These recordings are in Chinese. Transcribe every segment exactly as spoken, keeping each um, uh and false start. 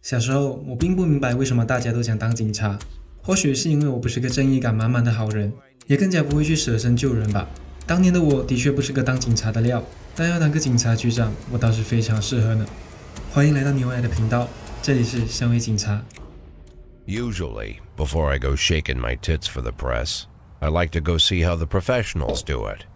小时候，我并不明白为什么大家都想当警察，或许是因为我不是个正义感满满的好人，也更加不会去舍身救人吧。当年的我的确不是个当警察的料，但要当个警察局长，我倒是非常适合呢。欢迎来到牛仔的频道，这里是身为警察。 Usually, before I go shaking my tits for the press, I like to go see how the professionals do it.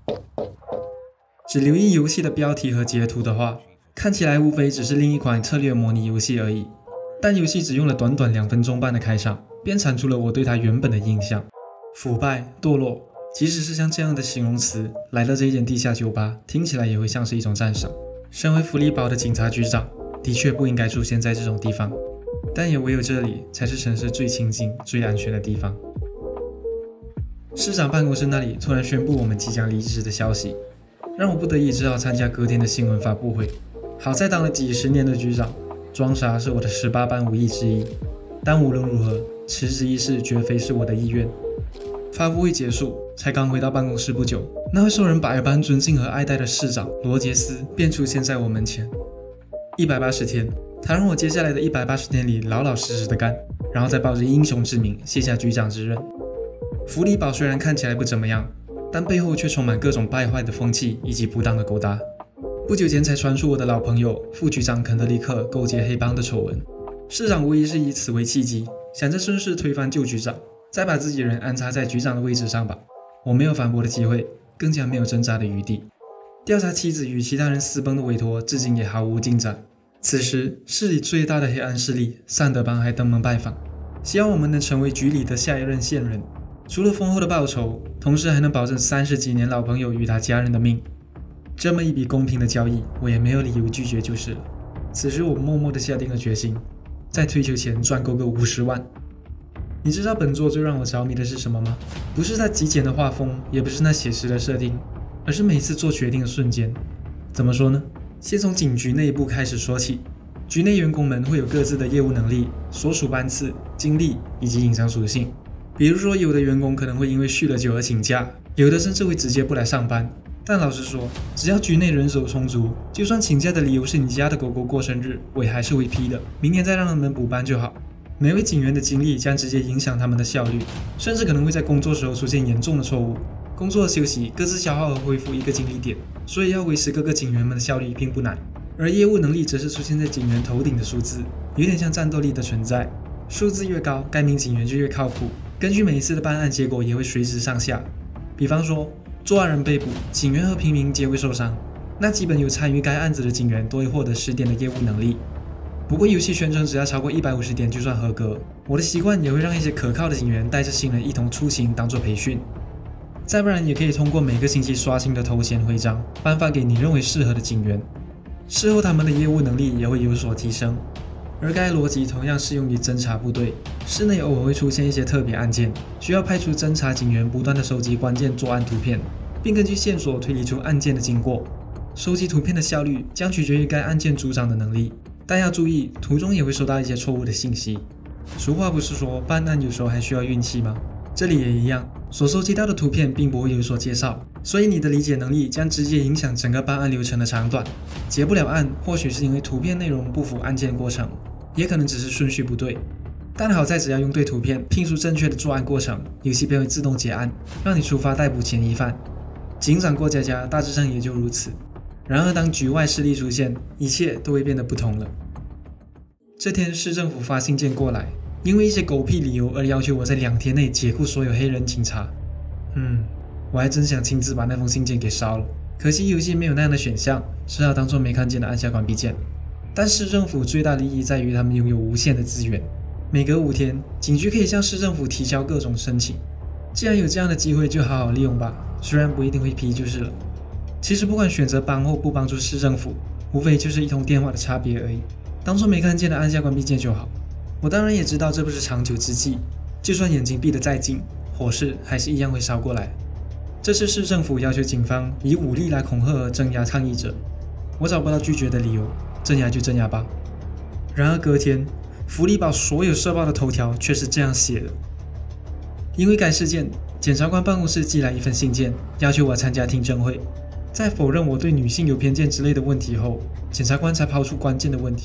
只留意游戏的标题和截图的话，看起来无非只是另一款策略模拟游戏而已。但游戏只用了短短两分钟半的开场，便铲除了我对它原本的印象：腐败、堕落。即使是像这样的形容词，来到这一间地下酒吧，听起来也会像是一种赞赏。身为福利堡的警察局长，的确不应该出现在这种地方，但也唯有这里才是城市最清静、最安全的地方。市长办公室那里突然宣布我们即将离职的消息，让我不得已只好参加隔天的新闻发布会。好在当了几十年的局长，装傻是我的十八般武艺之一，但无论如何，辞职一事绝非是我的意愿。发布会结束，才刚回到办公室不久，那位受人百般尊敬和爱戴的市长罗杰斯便出现在我门前。一百八十天，他让我接下来的一百八十天里老老实实的干，然后再抱着英雄之名卸下局长之任。福利堡虽然看起来不怎么样，但背后却充满各种败坏的风气以及不当的勾搭。不久前才传出我的老朋友副局长肯德里克勾结黑帮的丑闻，市长无疑是以此为契机，想着顺势推翻旧局长，再把自己人安插在局长的位置上吧。我没有反驳的机会，更加没有挣扎的余地。调查妻子与其他人私奔的委托至今也毫无进展。此时，市里最大的黑暗势力善德帮还登门拜访，希望我们能成为局里的下一任线人。除了丰厚的报酬，同时还能保证三十几年老朋友与他家人的命。这么一笔公平的交易，我也没有理由拒绝就是了。此时我默默地下定了决心，在退休前赚够个五十万。你知道本作最让我着迷的是什么吗？不是它极简的画风，也不是那写实的设定，而是每次做决定的瞬间。怎么说呢？先从警局内部开始说起。局内员工们会有各自的业务能力、所属班次、经历以及隐藏属性。比如说，有的员工可能会因为酗了酒而请假，有的甚至会直接不来上班。但老实说，只要局内人手充足，就算请假的理由是你家的狗狗过生日，我也还是会批的，明年再让他们补班就好。每位警员的经历将直接影响他们的效率，甚至可能会在工作时候出现严重的错误。工作休息各自消耗和恢复一个精力点，所以要维持各个警员们的效率并不难。而业务能力则是出现在警员头顶的数字，有点像战斗力的存在。数字越高，该名警员就越靠谱。根据每一次的办案结果也会随之上下。比方说，作案人被捕，警员和平民皆会受伤，那基本有参与该案子的警员都会获得十点的业务能力。不过游戏宣称只要超过一百五十点就算合格，我的习惯也会让一些可靠的警员带着新人一同出行当作培训。再不然也可以通过每个星期刷新的头衔徽章颁发给你认为适合的警员，事后他们的业务能力也会有所提升。而该逻辑同样适用于侦查部队，室内偶尔会出现一些特别案件，需要派出侦查警员不断的收集关键作案图片，并根据线索推理出案件的经过。收集图片的效率将取决于该案件组长的能力，但要注意，途中也会收到一些错误的信息。俗话不是说办案有时候还需要运气吗？这里也一样，所收集到的图片并不会有所介绍，所以你的理解能力将直接影响整个办案流程的长短。结不了案，或许是因为图片内容不符案件过程，也可能只是顺序不对。但好在只要用对图片拼出正确的作案过程，游戏便会自动结案，让你出发逮捕嫌疑犯。警长过家家大致上也就如此。然而当局外势力出现，一切都会变得不同了。这天市政府发信件过来，因为一些狗屁理由而要求我在两天内解雇所有黑人警察。嗯，我还真想亲自把那封信件给烧了，可惜游戏没有那样的选项，只好当作没看见的按下关闭键。但市政府最大的意义在于他们拥有无限的资源，每隔五天，警局可以向市政府提交各种申请。既然有这样的机会，就好好利用吧，虽然不一定会批就是了。其实不管选择帮或不帮助市政府，无非就是一通电话的差别而已，当作没看见的按下关闭键就好。我当然也知道这不是长久之计，就算眼睛闭得再紧，火势还是一样会烧过来。这次市政府要求警方以武力来恐吓和镇压抗议者，我找不到拒绝的理由，镇压就镇压吧。然而隔天，福利堡所有社报的头条却是这样写的：因为该事件，检察官办公室寄来一份信件，要求我参加听证会。在否认我对女性有偏见之类的问题后，检察官才抛出关键的问题：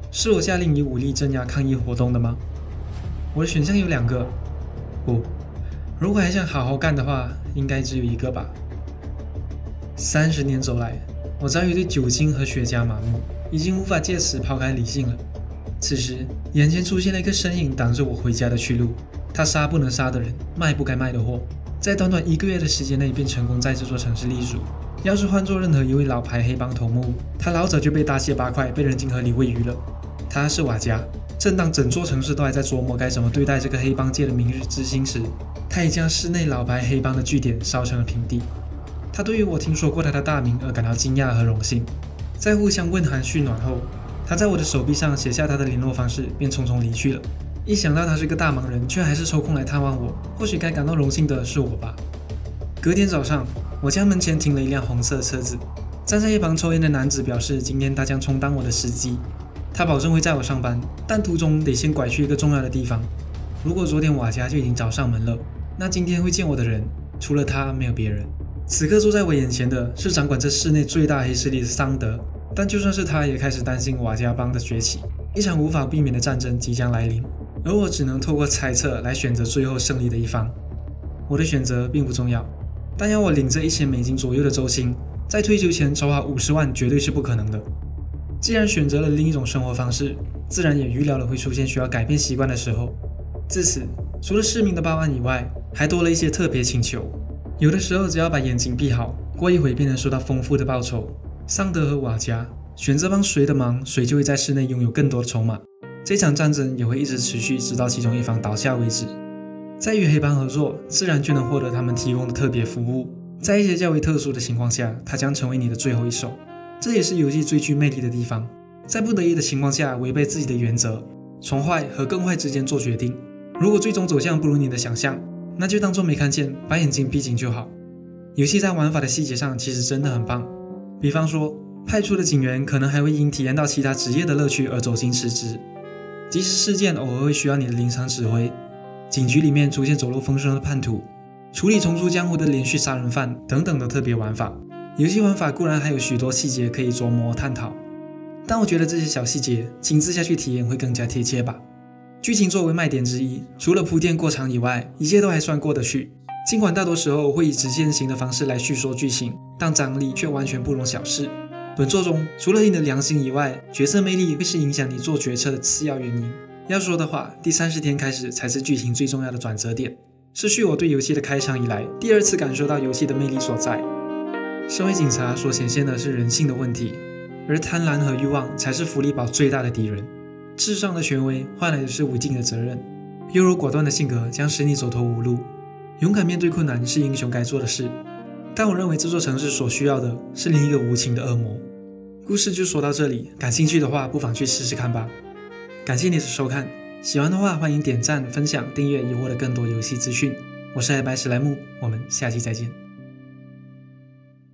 是我下令以武力镇压抗议活动的吗？我的选项有两个，不，如果还想好好干的话，应该只有一个吧。三十年走来，我早已对酒精和雪茄麻木，已经无法借此抛开理性了。此时，眼前出现了一个身影，挡着我回家的去路。他杀不能杀的人，卖不该卖的货，在短短一个月的时间内便成功在这座城市立足。要是换做任何一位老牌黑帮头目，他老早就被大卸八块，被扔进河里喂鱼了。他是瓦加。正当整座城市都还在琢磨该怎么对待这个黑帮界的明日之星时，他已将市内老牌黑帮的据点烧成了平地。他对于我听说过他的大名而感到惊讶和荣幸。在互相问寒煦暖后，他在我的手臂上写下他的联络方式，便匆匆离去了。一想到他是个大忙人，却还是抽空来探望我，或许该感到荣幸的是我吧。隔天早上，我家门前停了一辆红色车子，站在一旁抽烟的男子表示，今天他将充当我的司机。他保证会载我上班，但途中得先拐去一个重要的地方。如果昨天瓦加就已经找上门了，那今天会见我的人，除了他没有别人。此刻坐在我眼前的是掌管这市内最大黑势力的桑德，但就算是他，也开始担心瓦加帮的崛起，一场无法避免的战争即将来临，而我只能透过猜测来选择最后胜利的一方。我的选择并不重要，但要我领着一千美金左右的周薪，在退休前筹划五十万绝对是不可能的。既然选择了另一种生活方式，自然也预料了会出现需要改变习惯的时候。自此，除了市民的报案以外，还多了一些特别请求。有的时候只要把眼睛闭好，过一会便能收到丰富的报酬。桑德和瓦加选择帮谁的忙，谁就会在市内拥有更多的筹码。这场战争也会一直持续，直到其中一方倒下为止。在与黑帮合作，自然就能获得他们提供的特别服务。在一些较为特殊的情况下，它将成为你的最后一手。这也是游戏最具魅力的地方，在不得已的情况下违背自己的原则，从坏和更坏之间做决定。如果最终走向不如你的想象，那就当作没看见，把眼睛闭紧就好。游戏在玩法的细节上其实真的很棒，比方说派出的警员可能还会因体验到其他职业的乐趣而走进辞职，即使事件偶尔会需要你的临场指挥，警局里面出现走漏风声的叛徒，处理重出江湖的连续杀人犯等等的特别玩法。游戏玩法固然还有许多细节可以琢磨探讨，但我觉得这些小细节亲自下去体验会更加贴切吧。剧情作为卖点之一，除了铺垫过长以外，一切都还算过得去。尽管大多时候会以直线型的方式来叙说剧情，但张力却完全不容小视。本作中除了你的良心以外，角色魅力会是影响你做决策的次要原因。要说的话，第三十天开始才是剧情最重要的转折点，是续我对游戏的开场以来第二次感受到游戏的魅力所在。身为警察所显现的是人性的问题，而贪婪和欲望才是福利堡最大的敌人。至上的权威换来的是无尽的责任，优柔寡断的性格将使你走投无路。勇敢面对困难是英雄该做的事，但我认为这座城市所需要的是另一个无情的恶魔。故事就说到这里，感兴趣的话不妨去试试看吧。感谢你的收看，喜欢的话欢迎点赞、分享、订阅，以获得更多游戏资讯。我是黑白史莱姆，我们下期再见。